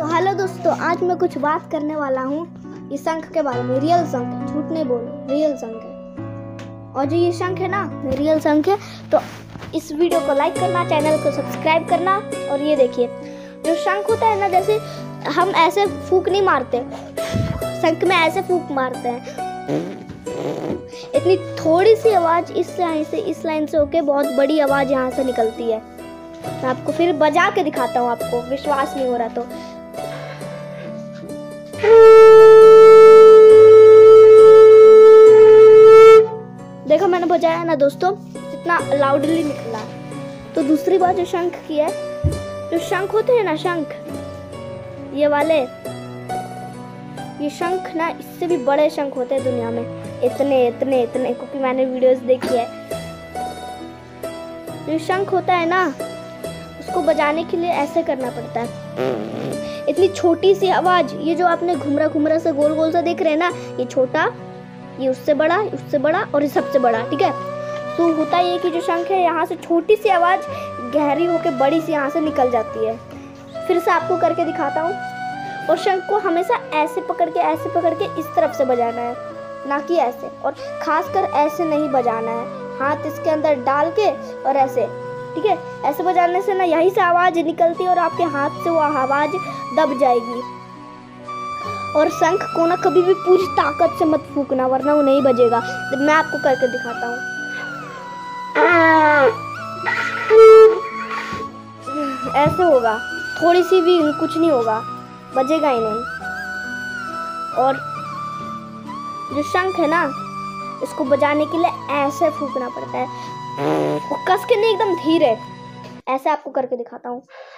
तो हेलो दोस्तों, आज मैं कुछ बात करने वाला हूँ ये शंख के बारे में। रियल शंख है, झूठ नहीं बोल, रियल शंख है। और जो ये शंख है ना, रियल शंख है। तो इस वीडियो को लाइक करना, चैनल को सब्सक्राइब करना। और ये देखिए, जो शंख होता है ना, जैसे हम ऐसे फूंक नहीं मारते, शंख में ऐसे फूंक मारते हैं। इतनी थोड़ी सी आवाज़ इस लाइन से होके बहुत बड़ी आवाज़ यहाँ से निकलती है। मैं आपको फिर बजा के दिखाता हूँ, आपको विश्वास नहीं हो रहा तो। देखो मैंने बजाया ना दोस्तों, कितना लाउडली निकला। तो दूसरी बात जो शंख की है, जो शंख होते हैं ना, शंख ये वाले, ये शंख ना इससे भी बड़े शंख होते हैं दुनिया में, इतने इतने इतने, क्योंकि मैंने वीडियोस देखी है। जो शंख होता है ना, उसको बजाने के लिए ऐसे करना पड़ता है। इतनी छोटी सी आवाज, ये जो आपने घुमरा घुमरा से गोल गोल सा देख रहे हैं ना, ये छोटा, ये उससे बड़ा और ये सबसे बड़ा, ठीक है। तो होता ये कि जो शंख है, यहाँ से छोटी सी आवाज गहरी होकर बड़ी सी यहाँ से निकल जाती है। फिर से आपको करके दिखाता हूँ। और शंख को हमेशा ऐसे पकड़ के इस तरफ से बजाना है, ना कि ऐसे। और खासकर ऐसे नहीं बजाना है, हाथ इसके अंदर डाल के और ऐसे, ठीक है। ऐसे बजाने से ना यहीं से आवाज निकलती है और आपके हाथ से वो आवाज दब जाएगी। और शंख को ना कभी भी पूरी ताकत से मत फूंकना, वरना वो नहीं बजेगा। मैं आपको करके दिखाता हूँ। ऐसे होगा, थोड़ी सी भी कुछ नहीं होगा, बजेगा ही नहीं। और जो शंख है ना, इसको बजाने के लिए ऐसे फूंकना पड़ता है, वो कस के नहीं, एकदम धीरे। ऐसे आपको करके दिखाता हूँ।